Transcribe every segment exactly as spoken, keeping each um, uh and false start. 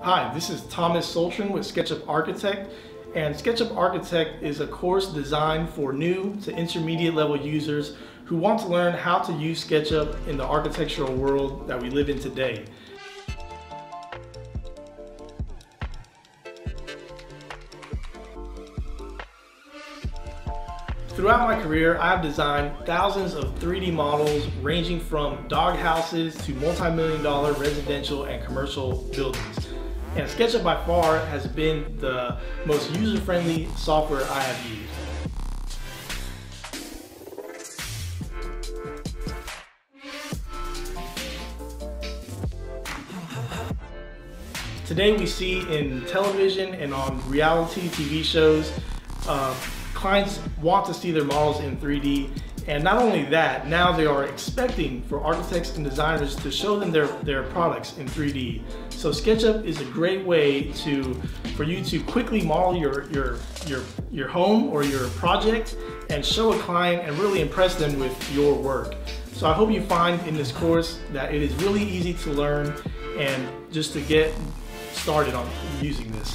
Hi, this is Thomas Soltrin with Sketchup Architect, and Sketchup Architect is a course designed for new to intermediate level users who want to learn how to use SketchUp in the architectural world that we live in today. Throughout my career, I've designed thousands of three D models ranging from dog houses to multi-million dollar residential and commercial buildings. And SketchUp by far has been the most user-friendly software I have used. Today we see in television and on reality T V shows, uh, clients want to see their models in three D, and not only that, now they are expecting for architects and designers to show them their, their products in three D. So SketchUp is a great way to for you to quickly model your, your, your, your home or your project and show a client and really impress them with your work. So I hope you find in this course that it is really easy to learn and just to get started on using this.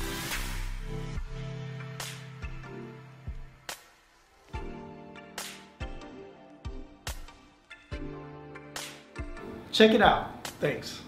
Check it out. Thanks.